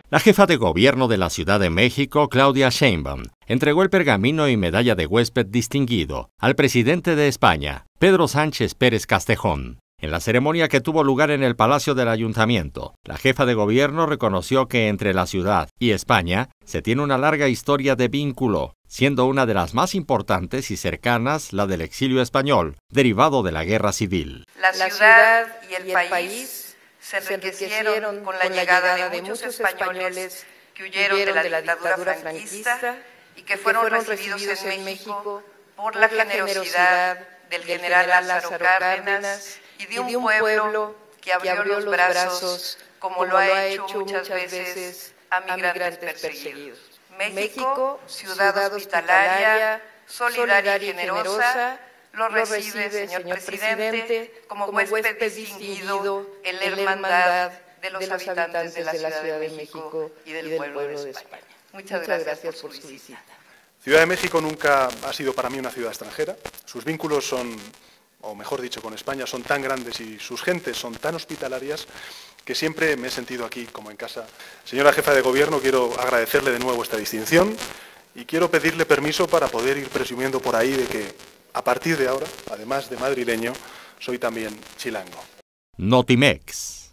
La jefa de gobierno de la Ciudad de México, Claudia Sheinbaum, entregó el pergamino y medalla de huésped distinguido al presidente de España, Pedro Sánchez Pérez Castejón. En la ceremonia que tuvo lugar en el Palacio del Ayuntamiento, la jefa de gobierno reconoció que entre la ciudad y España se tiene una larga historia de vínculo, siendo una de las más importantes y cercanas la del exilio español, derivado de la Guerra Civil. La ciudad y el país se enriquecieron con la llegada de muchos españoles que huyeron de la dictadura franquista y que fueron recibidos en México por la generosidad del general Lázaro Cárdenas y de un pueblo que abrió los brazos, como lo ha hecho muchas veces a migrantes perseguidos. México, ciudad hospitalaria, solidaria y generosa, lo recibe, señor presidente, como huésped distinguido en la hermandad de los habitantes de la Ciudad de México y del pueblo de España. Muchas gracias por su visita. Ciudad de México nunca ha sido para mí una ciudad extranjera. Sus vínculos son, o mejor dicho, con España son tan grandes y sus gentes son tan hospitalarias que siempre me he sentido aquí como en casa. Señora jefa de gobierno, quiero agradecerle de nuevo esta distinción y quiero pedirle permiso para poder ir presumiendo por ahí de que a partir de ahora, además de madrileño, soy también chilango. Notimex.